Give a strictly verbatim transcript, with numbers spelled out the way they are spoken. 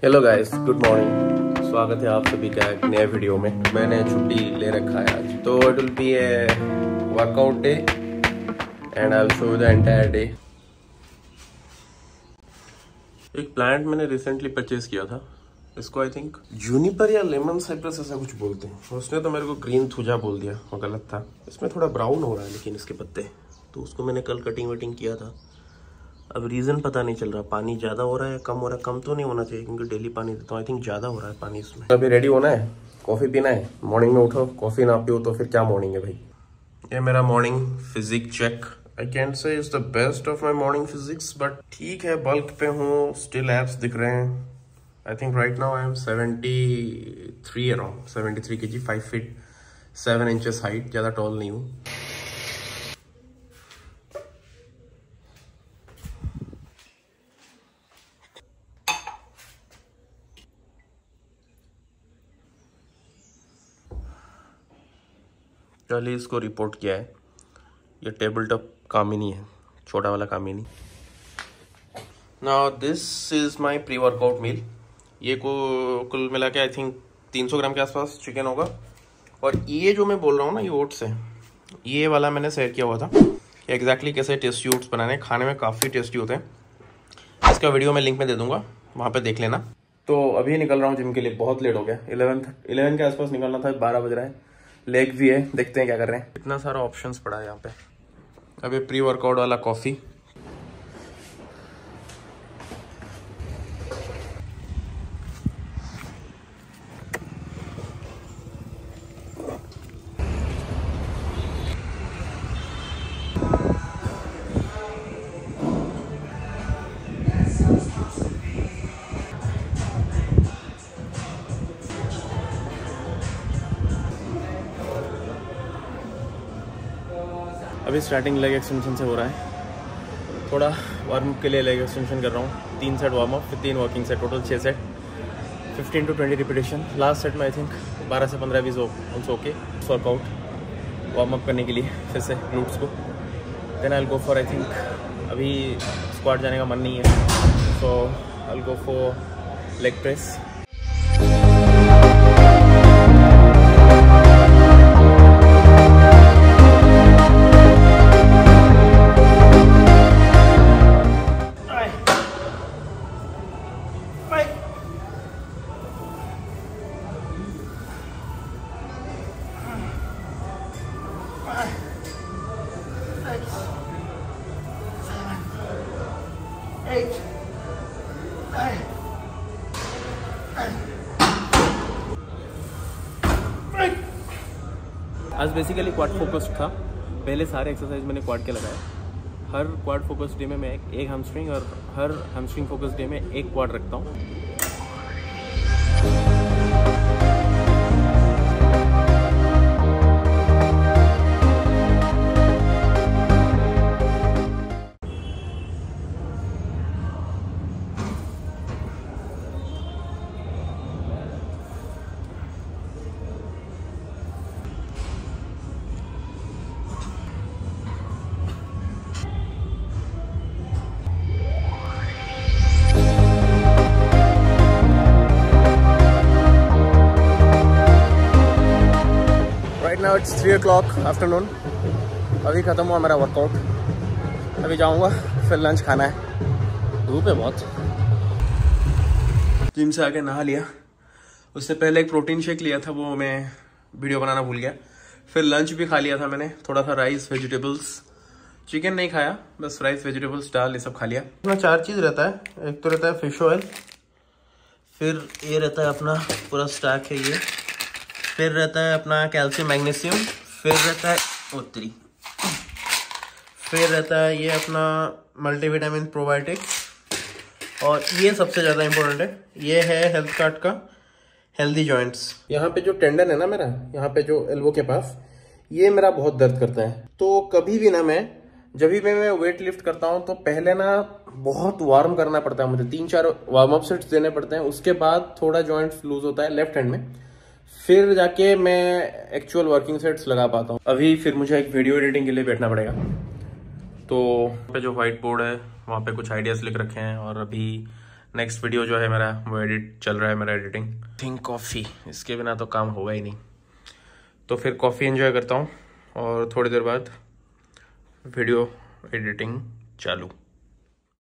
Hello guys, good morning. स्वागत है आप सभी का एक नए वीडियो में। मैंने छुट्टी ले रखा है आज, तो it will be a workout day and I will show you the entire day. एक प्लांट मैंने रिसेंटली परचेज किया था, इसको आई थिंक जूनिपर या लेमन साइप्रस ऐसा कुछ बोलते हैं। उसने तो मेरे को ग्रीन थुजा बोल दिया, वो गलत था। इसमें थोड़ा ब्राउन हो रहा है लेकिन इसके पत्ते, तो उसको मैंने कल कटिंग वटिंग किया था। अब रीज़न पता नहीं चल रहा, पानी ज़्यादा हो रहा है कम हो रहा है। कम तो नहीं होना चाहिए क्योंकि डेली पानी देता हूँ, आई थिंक ज़्यादा हो रहा है पानी इसमें। अभी रेडी होना है, कॉफ़ी पीना है। मॉर्निंग में उठो, कॉफ़ी ना पियो तो फिर क्या मॉर्निंग है भाई। ये मेरा morning physique check. I can't say is the best of my morning physiques, but ठीक है, बल्क पे हूँ, स्टिल एब्स दिख रहे हैं। I think right now I am seventy three around seventy three K G, five feet seven inches height, ज़्यादा tall नहीं हूँ। कल ही इसको रिपोर्ट किया है। ये टेबल टॉप काम ही नहीं है, छोटा वाला काम ही नहीं। Now this is my pre workout meal. ये को कुल मिला के आई थिंक तीन सौ ग्राम के आसपास चिकन होगा। और ये जो मैं बोल रहा हूँ ना, ये ओट्स है। ये वाला मैंने शेयर किया हुआ था कि एग्जैक्टली कैसे टेस्टी ओट्स बनाने, खाने में काफ़ी टेस्टी होते हैं। इसका वीडियो मैं लिंक में दे दूंगा, वहाँ पे देख लेना। तो अभी निकल रहा हूँ जिम के लिए, बहुत लेट हो गया। इलेवन इलेवन के आसपास निकलना था, बारह बज रहा है। लेग भी है, देखते हैं क्या कर रहे हैं। इतना सारा ऑप्शंस पड़ा है यहाँ पे। अभी प्री वर्कआउट वाला कॉफ़ी, अभी स्टार्टिंग लेग एक्सटेंशन से हो रहा है। थोड़ा वार्म अप के लिए लेग एक्सटेंशन कर रहा हूँ। तीन सेट वार्म अप, फिर तीन वर्किंग सेट, टोटल छः set, fifteen to twenty repetition. Last set में आई थिंक बारह से पंद्रह बीस also okay workout warm up करने के लिए फिर से ग्लूट्स को। Then I will go for, I think अभी स्क्वाट जाने का मन नहीं है, so I will go for leg press. आज बेसिकली क्वाड फोकस्ड था। पहले सारे एक्सरसाइज मैंने क्वाड के लगाए। हर क्वाड फोकस डे में मैं एक, एक हैमस्ट्रिंग और हर हैमस्ट्रिंग फोकस डे में एक क्वाड रखता हूँ। Now it's three o'clock afternoon. अभी ख़त्म हुआ मेरा वर्कआउट। अभी जाऊंगा, फिर लंच खाना है। धूप है बहुत। जिम से आके नहा लिया, उससे पहले एक प्रोटीन शेक लिया था, वो मैं वीडियो बनाना भूल गया। फिर लंच भी खा लिया था मैंने, थोड़ा सा राइस, वेजिटेबल्स। चिकन नहीं खाया, बस राइस, वेजिटेबल्स, दाल, ये सब खा लिया। इसमें चार चीज़ रहता है। एक तो रहता है फिश ऑयल, फिर ये रहता है अपना पूरा स्टैक है ये, फिर रहता है अपना कैल्शियम मैग्नीशियम, फिर रहता है उत्तरी, फिर रहता है ये अपना मल्टीविटामिन प्रोबायोटिक्स, और ये सबसे ज़्यादा इम्पोर्टेंट है, ये है हेल्थ कार्ड का हेल्दी जॉइंट्स। यहाँ पे जो टेंडन है ना मेरा, यहाँ पे जो एल्बो के पास, ये मेरा बहुत दर्द करता है। तो कभी भी ना मैं जब भी मैं वेट लिफ्ट करता हूँ तो पहले ना बहुत वार्म करना पड़ता है मुझे, तीन चार वार्म अप सेट्स देने पड़ते हैं। उसके बाद थोड़ा जॉइंट लूज होता है लेफ्ट हैंड में, फिर जाके मैं एक्चुअल वर्किंग सेट्स लगा पाता हूँ। अभी फिर मुझे एक वीडियो एडिटिंग के लिए बैठना पड़ेगा। तो पे जो व्हाइट बोर्ड है वहाँ पे कुछ आइडियाज लिख रखे हैं और अभी नेक्स्ट वीडियो जो है मेरा वो एडिट चल रहा है, मेरा एडिटिंग। थिंक कॉफ़ी, इसके बिना तो काम होगा ही नहीं। तो फिर कॉफ़ी एंजॉय करता हूँ और थोड़ी देर बाद वीडियो एडिटिंग चालू।